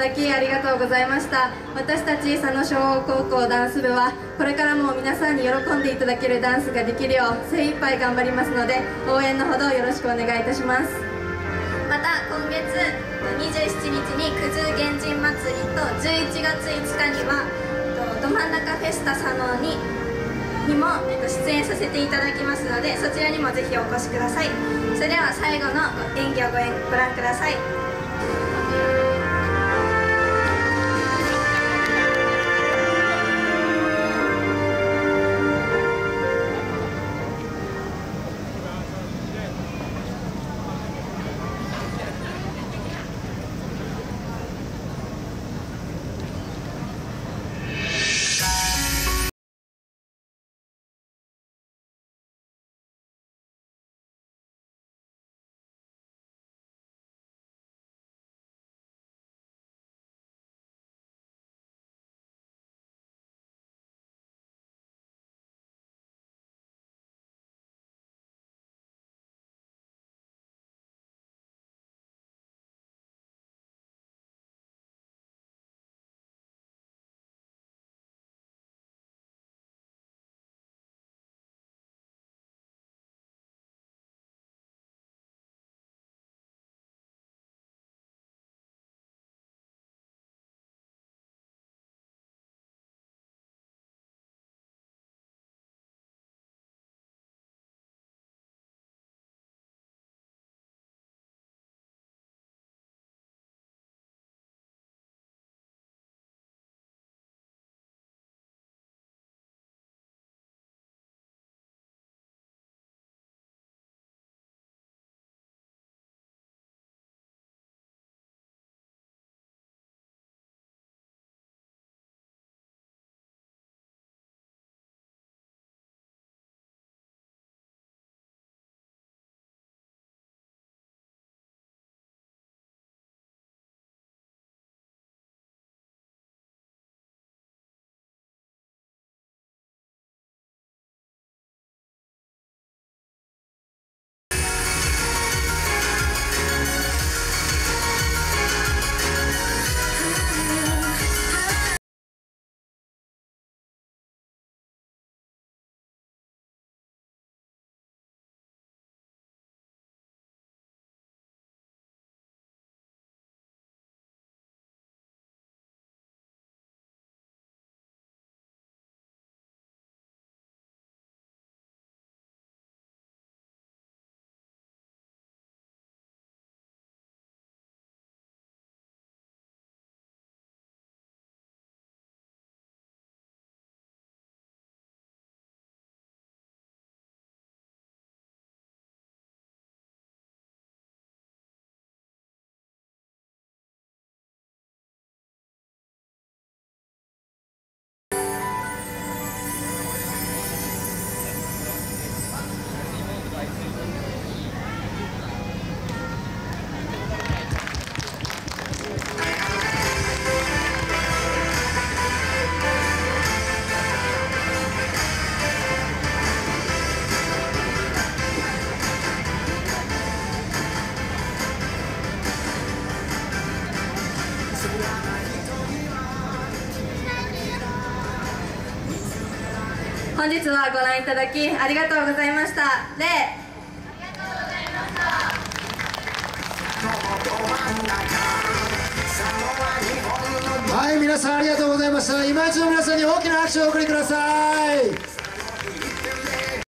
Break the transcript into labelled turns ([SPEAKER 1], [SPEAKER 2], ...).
[SPEAKER 1] だきありがとうございました。私たち佐野小高校ダンス部はこれからも皆さんに喜んでいただけるダンスができるよう精一杯頑張りますので、応援のほどよろしくお願いいたします。
[SPEAKER 2] また今月27日に九頭原神祭りと11月5日にはど真ん中フェスタ佐野にも出演させていただきますので、そちらにもぜひお越しください。それでは最後の演技をご覧ください。
[SPEAKER 1] 本日はご覧いただきありがとうございました。
[SPEAKER 3] はい、皆さんありがとうございました。今一度皆さんに大きな拍手をお送りください。